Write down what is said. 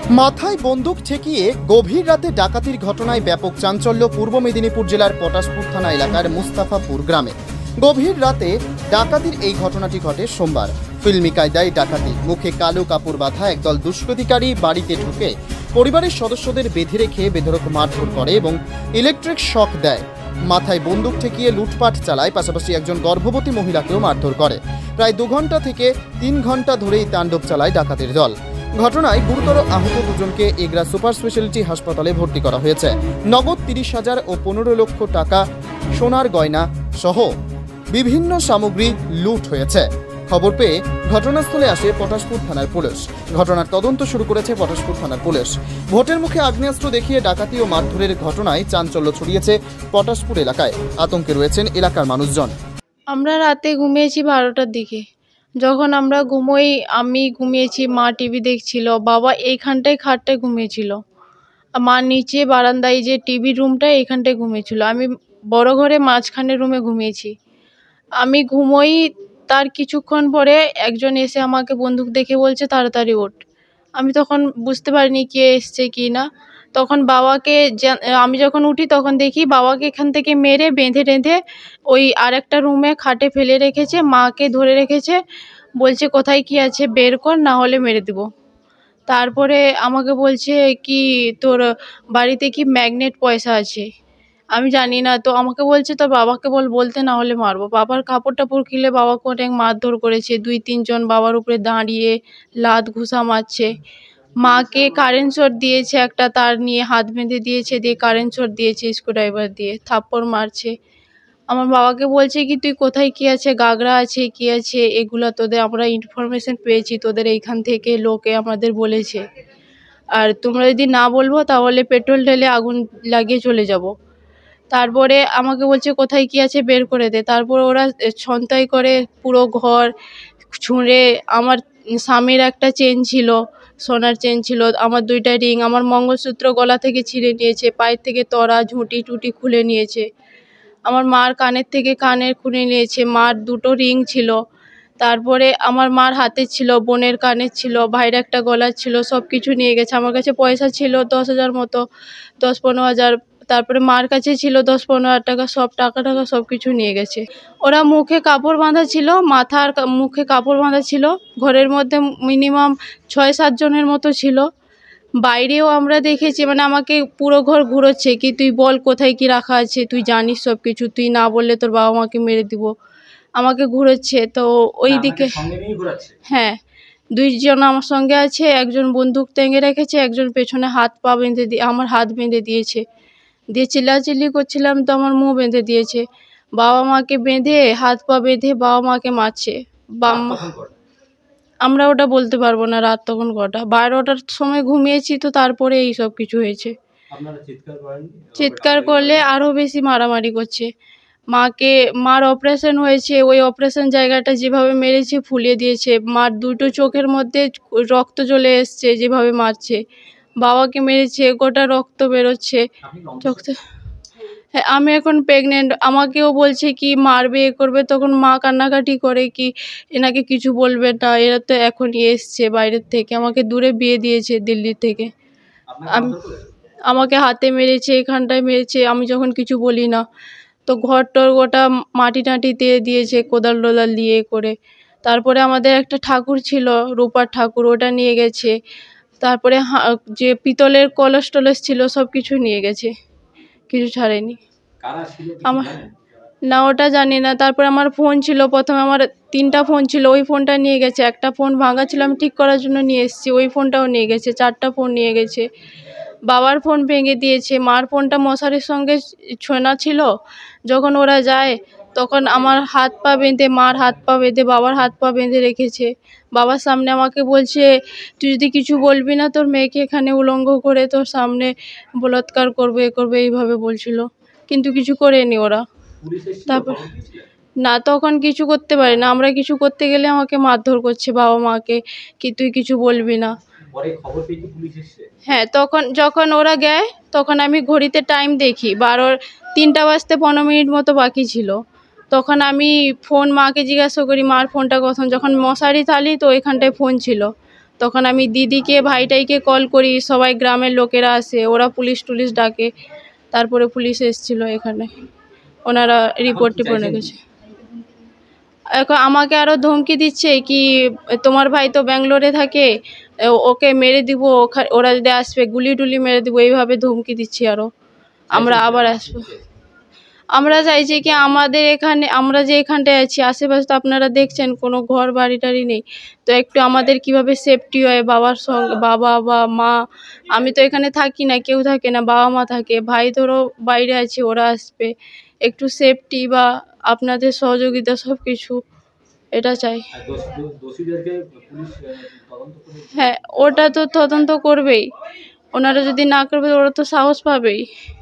মাথায় বন্দুক ঠেকিয়ে গভীর রাতে ডাকাতির ঘটনায় ব্যাপক চাঞ্চল্য পূর্ব মেদিনীপুর জেলার পটাশপুর থানা এলাকার মুস্তাফাপুর গ্রামে। গভীর রাতে ডাকাতির এই ঘটনাটি ঘটে সোমবার। ফিল্মি কায়দায় ডাকাতি, মুখে কালো কাপড় বাঁধা একদল দুষ্কৃতিকারী বাড়িতে ঢুকে পরিবারের সদস্যদের বেঁধে রেখে বেধড়ক মারধর করে এবং ইলেকট্রিক শক দেয়। মাথায় বন্দুক ঠেকিয়ে লুটপাট চালায়, পাশাপাশি একজন গর্ভবতী মহিলাকেও মারধর করে। প্রায় 2 ঘন্টা থেকে 3 ঘন্টা ধরেই তাণ্ডব চালায় ডাকাতের দল। ঘটনায় গুরুতর আহত দুজনকে এগরা সুপার স্পেশালিটি হাসপাতালে ভর্তি করা হয়েছে। নগদ 30,000 ও 15 লক্ষ টাকা, সোনার গয়না সহ বিভিন্ন সামগ্রী লুট হয়েছে। খবর পেয়ে ঘটনাস্থলে আসে পটাশপুর থানার পুলিশ। ঘটনার তদন্ত শুরু করেছে পটাশপুর থানার পুলিশ। ভোটের মুখে আগ্নেয়াস্ত্র দেখিয়ে ডাকাতি ও মারধরের ঘটনায় চাঞ্চল্য ছড়িয়েছে পটাশপুর এলাকায়। আতঙ্কে রয়েছেন এলাকার মানুষজন। আমরা রাতে ঘুমিয়েছি 12টার দিকে। যখন আমরা আমি ঘুমিয়েছি, মা টিভি দেখছিল, বাবা এইখানটায় খাটটায় ঘুমিয়েছিল, মা নিচে বারান্দায় যে টিভি রুমটা এইখানটায় ঘুমিয়েছিল, আমি বড় ঘরে মাঝখানে রুমে ঘুমিয়েছি। আমি ঘুমোই, তার কিছুক্ষণ পরে একজন এসে আমাকে বন্দুক দেখে বলছে তাড়াতাড়ি ওঠ। আমি তখন বুঝতে পারিনি কে এসছে কি না। তখন বাবাকে আমি যখন উঠি তখন দেখি বাবাকে এখান থেকে মেরে বেঁধে টেঁধে ওই আরেকটা রুমে খাটে ফেলে রেখেছে, মাকে ধরে রেখেছে, বলছে কোথায় কি আছে বের কর, না হলে মেরে দেবো। তারপরে আমাকে বলছে কি তোর বাড়িতে কি ম্যাগনেট পয়সা আছে, আমি জানি না। তো আমাকে বলছে তোর বাবাকে বলতে, না হলে মারবো। বাবার কাপড় টাপড় খুলে বাবাকে অনেক মারধর করেছে। 2-3 জন বাবার উপরে দাঁড়িয়ে লাত ঘুষা মারছে। মাকে কারেন্ট শট দিয়েছে, একটা তার নিয়ে হাত বেঁধে দিয়েছে, দিয়ে কারেন্ট শট দিয়েছে স্ক্রুড্রাইভার দিয়ে, থাপ্পড় মারছে। আমার বাবাকে বলছে কি তুই কোথায় কি আছে, গাগরা আছে কি আছে, এগুলো তোদের আমরা ইনফরমেশন পেয়েছি, তোদের এইখান থেকে লোকে আমাদের বলেছে, আর তোমরা যদি না বলবো তাহলে পেট্রোল ঢেলে আগুন লাগিয়ে চলে যাব। তারপরে আমাকে বলছে কোথায় কি আছে বের করে দে। তারপর ওরা ছন্তাই করে পুরো ঘর ছুঁড়ে, আমার স্বামীর একটা চেন ছিল, সোনার চেন ছিল, আমার 2টা রিং, আমার মঙ্গলসূত্র গলা থেকে ছিঁড়ে নিয়েছে, পায়ের থেকে তরা ঝুঁটি টুটি খুলে নিয়েছে, আমার মার কানের থেকে কানের খুলে নিয়েছে, মার 2টো রিং ছিল, তারপরে আমার মার হাতে ছিল, বোনের কানের ছিল, ভাইয়ের একটা গলার ছিল, সব কিছু নিয়ে গেছে। আমার কাছে পয়সা ছিল 10,000 মতো, 10-15 হাজার। তারপরে মার কাছে ছিল 10-15 হাজার টাকা, সব টাকা সব কিছু নিয়ে গেছে। ওরা মুখে কাপড় বাঁধা ছিল, মাথার মুখে কাপড় বাঁধা ছিল। ঘরের মধ্যে মিনিমাম 6-7 জনের মতো ছিল। বাইরেও আমরা দেখেছি, মানে আমাকে পুরো ঘর ঘুরোচ্ছে কি তুই বল কোথায় কি রাখা আছে, তুই জানিস সব কিছু, তুই না বললে তোর বাবা মাকে মেরে দিব, আমাকে ঘুরোচ্ছে। তো ওই দিকে হ্যাঁ, 2 জন আমার সঙ্গে আছে, একজন বন্দুক টেঙে রেখেছে, একজন পেছনে হাত পা বেঁধে দিয়ে আমার হাত বেঁধে দিয়েছে, দিয়ে চিল্লাচিল্লি করছিলাম তো আমার মুখ বেঁধে দিয়েছে। বাবা মাকে বেঁধে হাত পা বেঁধে বাবা মাকে মারছে। আমরা ওটা বলতে পারবো না রাত তখন কটা, 12টার সময় ঘুমিয়েছি, তো তারপরে এই সব কিছু হয়েছে। চিৎকার করলে আরও বেশি মারামারি করছে। মার অপারেশন হয়েছে, ওই অপারেশন জায়গাটা যেভাবে মেরেছে ফুলিয়ে দিয়েছে, মার 2টো চোখের মধ্যে রক্ত চলে এসছে যেভাবে মারছে। বাবাকে মেরেছে, গোটা রক্ত বেরোচ্ছে চোখ। হ্যাঁ, আমি এখন প্রেগনেন্ট, আমাকেও বলছে কি মারবে এ করবে। তখন মা কান্নাকাটি করে কি এনাকে কিছু বলবে না, এরা তো এখনই এসছে বাইরের থেকে, আমাকে দূরে বিয়ে দিয়েছে দিল্লি থেকে। আমাকে হাতে মেরেছে, এখানটায় মেরেছে, আমি যখন কিছু বলি না। তো ঘর টর গোটা মাটি টাটি দিয়ে দিয়েছে কোদাল টোদাল দিয়ে করে। তারপরে আমাদের একটা ঠাকুর ছিল, রূপার ঠাকুর, ওটা নিয়ে গেছে। তারপরে যে পিতলের কলস টলস ছিল সব কিছু নিয়ে গেছে, কিছু ছাড়েনি। আমার না ওটা জানি না। তারপরে আমার ফোন ছিল, প্রথমে আমার 3টা ফোন ছিল, ওই ফোনটা নিয়ে গেছে। একটা ফোন ভাঙা ছিল, আমি ঠিক করার জন্য নিয়ে এসেছি, ওই ফোনটাও নিয়ে গেছে। 4টা ফোন নিয়ে গেছে। বাবার ফোন ভেঙে দিয়েছে। মার ফোনটা মশারির সঙ্গে ছোঁয়া ছিল, যখন ওরা যায় তখন আমার হাত পা বেঁধে, মার হাত পা বেঁধে, বাবার হাত পা বেঁধে রেখেছে। বাবার সামনে আমাকে বলছে তুই যদি কিছু বলবি না তোর মেয়েকে এখানে উলঙ্গ করে তোর সামনে বলাৎকার করবে এ করবে, এইভাবে বলছিল, কিন্তু কিছু করেনি ওরা। তারপর না, তখন কিছু করতে পারি না, আমরা কিছু করতে গেলে আমাকে মারধর করছে বাবা মাকে, কি তুই কিছু বলবি না। হ্যাঁ, তখন যখন ওরা গেয় তখন আমি ঘড়িতে টাইম দেখি, 3টা বাজতে 15 মিনিট মতো বাকি ছিল। তখন আমি ফোন মাকে জিজ্ঞাসা করি মার ফোনটা কখন, যখন মশারি থালি তো ওইখানটায় ফোন ছিল। তখন আমি দিদিকে ভাইটাইকে কল করি, সবাই গ্রামের লোকেরা আসে, ওরা পুলিশ টুলিশ ডাকে, তারপরে পুলিশ এসেছিলো এখানে, ওনারা রিপোর্ট টিপোর্ট রেখেছে। এখন আমাকে আরও ধমকি দিচ্ছে কি তোমার ভাই তো ব্যাঙ্গালোরে থাকে, ওকে মেরে দিব, ওরা যদি আসবে গুলি টুলি মেরে দিব, এইভাবে ধমকি দিচ্ছি। আরও আমরা আবার আসবো। আমরা চাইছি কি আমাদের এখানে, আমরা যে এখানটায় আছি আশেপাশে তো আপনারা দেখছেন কোনো ঘর বাড়ি টাড়ি নেই, তো একটু আমাদের কিভাবে সেফটি হয়, বাবার সঙ্গে বাবা বা মা, আমি তো এখানে থাকি না, কেউ থাকে না, বাবা মা থাকে, ভাই ধরো বাইরে আছে, ওরা আসবে, একটু সেফটি বা আপনাদের সহযোগিতা সব কিছু এটা চাই। হ্যাঁ, ওটা তো তদন্ত করবেই, ওনারা যদি না করবে ওরা তো সাহস পাবেই।